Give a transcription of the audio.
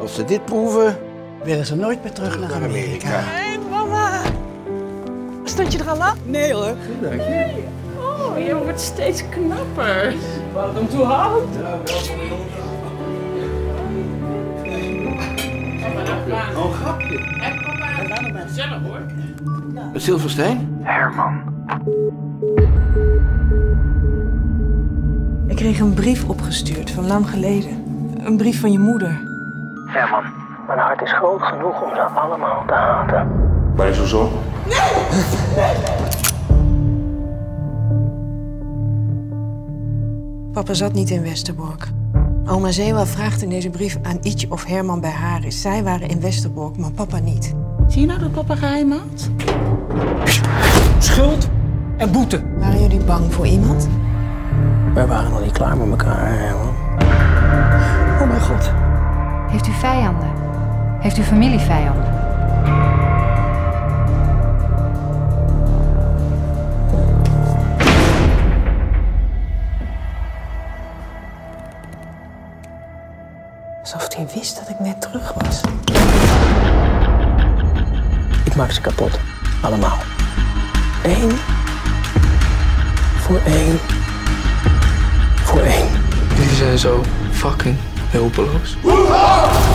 Als ze dit proeven, willen ze nooit meer terug naar Amerika. Hé, mama. Stond je er al aan? Nee hoor. Nee. Oh, je wordt steeds knapper. Wat hem toe houdt. Oh, grapje. En papa, gezellig hoor. Met Silverstein? Herman. Ik kreeg een brief opgestuurd van lang geleden. Een brief van je moeder. Herman. Mijn hart is groot genoeg om ze allemaal te haten. Ben je zo zo? Papa zat niet in Westerbork. Oma Zeeuwa vraagt in deze brief aan Ietje of Herman bij haar is. Zij waren in Westerbork, maar papa niet. Zie je nou dat papa geheim had? Schuld en boete. Waren jullie bang voor iemand? Wij waren nog niet klaar met elkaar, Herman. Oh mijn god. Heeft u vijanden? Heeft u familievijanden? Alsof hij wist dat ik net terug was. Ik maak ze kapot. Allemaal. 1 voor 1 voor 1. Jullie zijn zo fucking hulpeloos.